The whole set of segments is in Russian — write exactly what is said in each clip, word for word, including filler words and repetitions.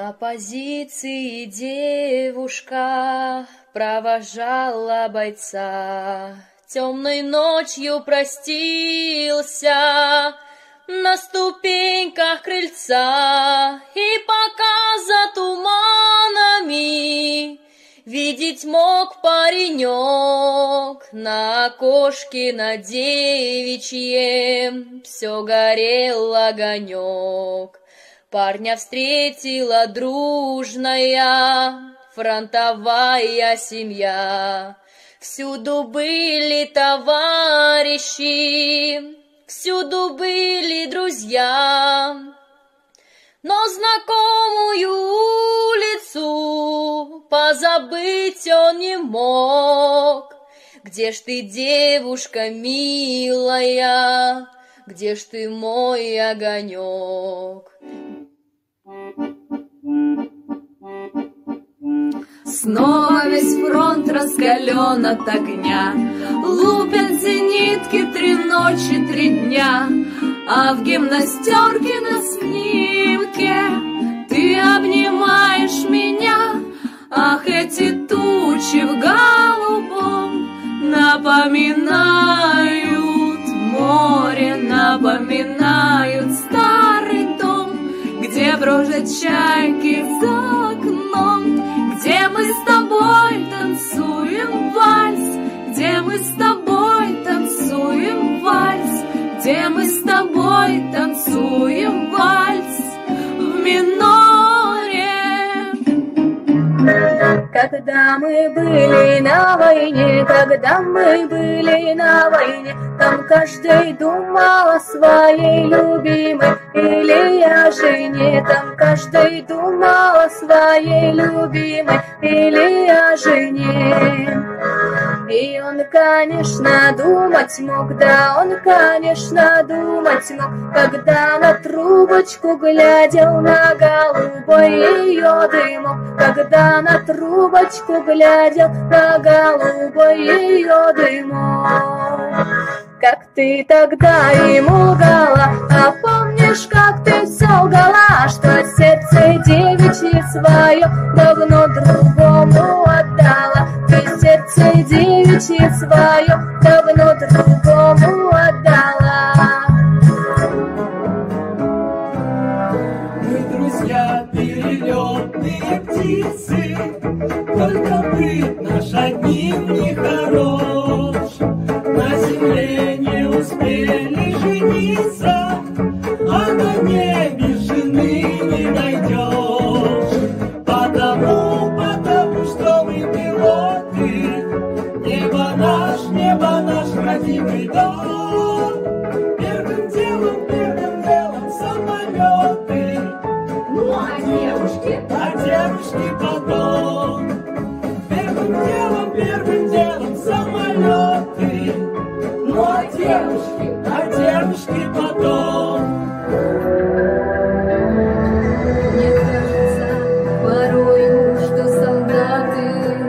На позиции девушка провожала бойца, темной ночью простился на ступеньках крыльца, и пока за туманами видеть мог паренек, на окошке на девичьем все горел огонек. Парня встретила дружная фронтовая семья. Всюду были товарищи, всюду были друзья, но знакомую улицу позабыть он не мог. Где ж ты, девушка милая, где ж ты, мой огонек? Снова весь фронт раскален от огня, лупят зенитки три ночи, три дня, а в гимнастерке на снимке ты обнимаешь меня. Ах, эти тучи в голубом напоминают море, напоминают старый дом, где брожат чайки за окном, где мы с тобой танцуем вальс, где мы с тобой танцуем вальс, где мы с тобой танцуем вальс в миноре. Когда мы были на войне, когда мы были на войне, там каждый думал о своей любимой или о жене, там каждый думал о своей любимой или о жене. И он, конечно, думать мог, да, он, конечно, думать мог, когда на трубочку глядел на голубой ее дымок, когда на трубочку глядел на голубой ее дымок. Как ты тогда ему лгала, а помнишь, как ты все лгала, что сердце девичье свое давно другому отдала, ты сердце девичье свое давно другому отдала. Мы друзья, перелетные птицы, только быт наш одним не хорош. На земле не успели жениться, а на небе жены не найдешь. Потому, потому что мы пилоты, небо наш, небо наш родимый дом. Первым делом, первым делом самолеты, ну а девушки, а девушки потом. Первым делом, первым делом самолеты, ну а девушки, а девушки потом. Мне кажется порою, что солдаты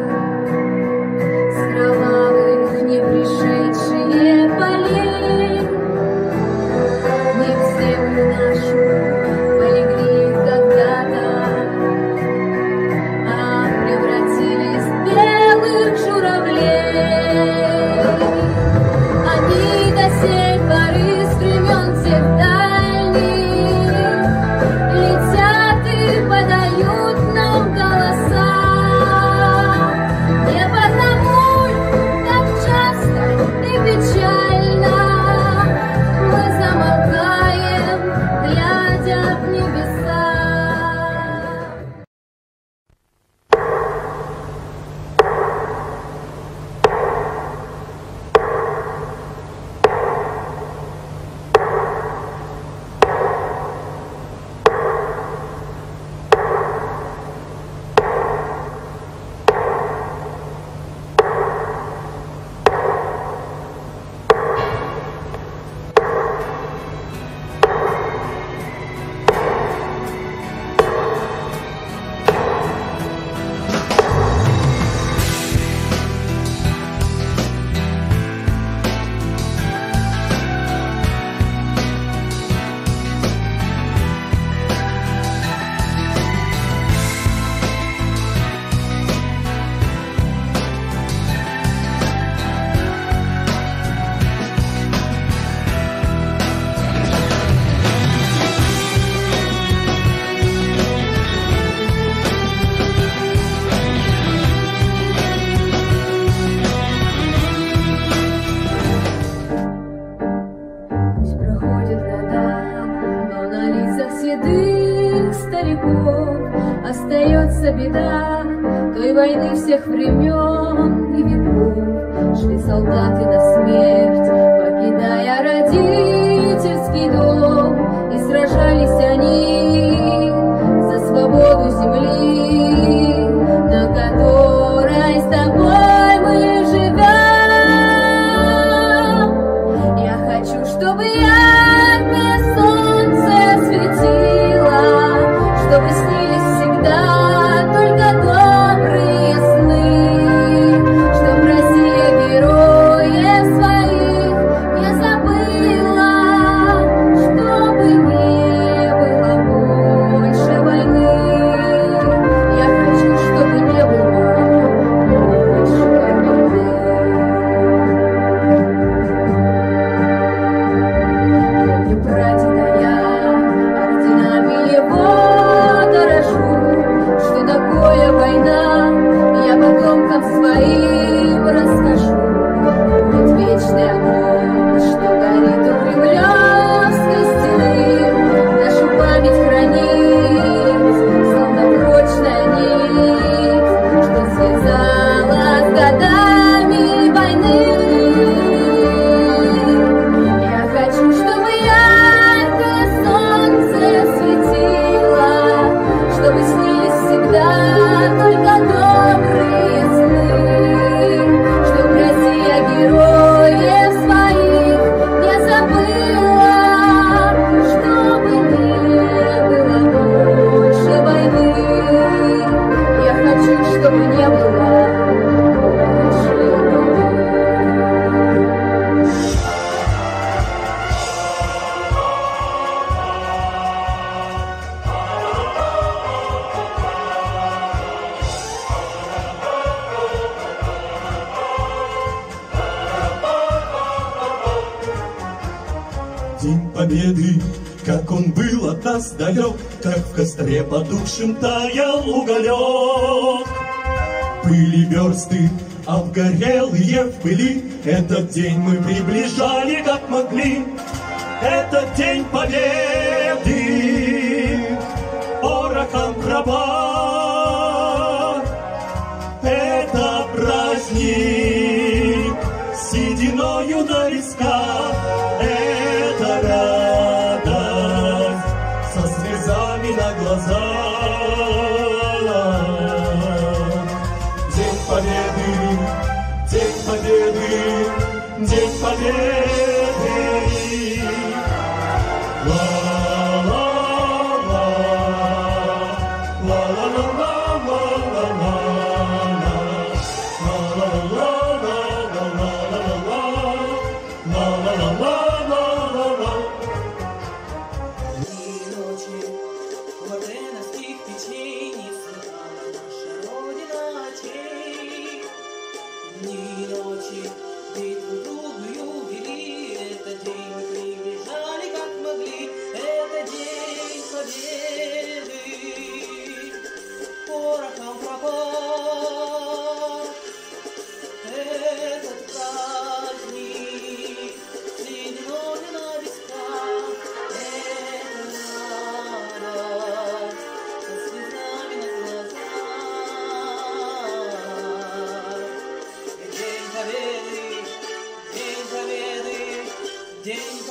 с кровавых не пришедшие полей не в землю нашу полегли когда-то, а превратились в белых журавлей. Они до сей поры с времен всех случится беда той войны всех времен и веков, шли солдаты на смерть, покидая родительский дом, и сражались они за свободу земли, на которой с тобой мы живем. Я хочу, чтобы яркое солнце светило, чтобы снились всегда только добрые сны, чтоб Россия героев своих не забыла, чтобы не было больше войны. Я хочу, чтобы не было больше войны. Помню прадеда я, орденами его дорожу, что такое война, я потомкам своим расскажу. Будет вечный огонь, что горит у Кремлевской стены, нашу память хранит, словно прочная нить, что связала с годами войны. Я хочу, чтобы яркое солнце светило, чтобы снились всегда только добрые сны, чтоб Россия героев своих не забыла, чтобы не было больше войны. Я хочу, чтобы не было больше войны. День Победы, как он был от нас далек, как в костре потухшем таял уголек. Пыли версты, обгорелые в пыли, этот день мы приближали как могли. Этот день Победы, порохом раба. Это праздник, сединою на висках. Это радость со слезами на глазах. День Победы, День Победы, День Победы. Ла-ла-ла, ла-ла-ла-ла-ла-ла-ла-ла, ла-ла-ла-ла-ла-ла-ла-ла. Дни и ночи в орденовских печенье сверкала наша Родина очей. Дни и ночи битву трудную вели, этот день мы приближали как могли. Это день Победы, порохом пропах. Этот праздник, сединою на висках. Это радость со слезами на глазах. День Победы, День Победы, День